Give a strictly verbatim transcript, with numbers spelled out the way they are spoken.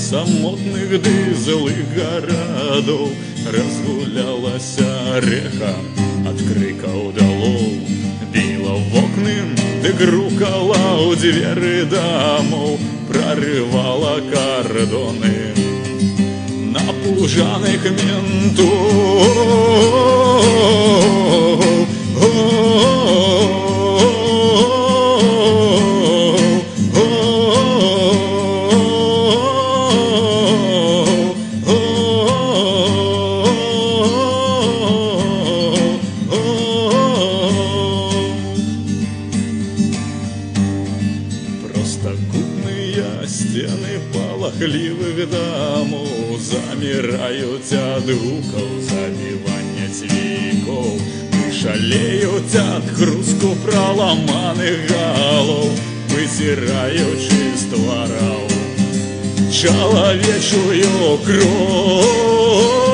самотных ды злых гарадоў разгулялася рэха ад крыкаў далоў, біла вокны ды грукала ў дзверы дамоў, прорывала кардоны напужаных ментоў. Простокутные стены палахливых домов замирают от гуков забивания цвікоў, шалеют от хрустку проламаных голов, вызираючы з твараў чалавечую кроў.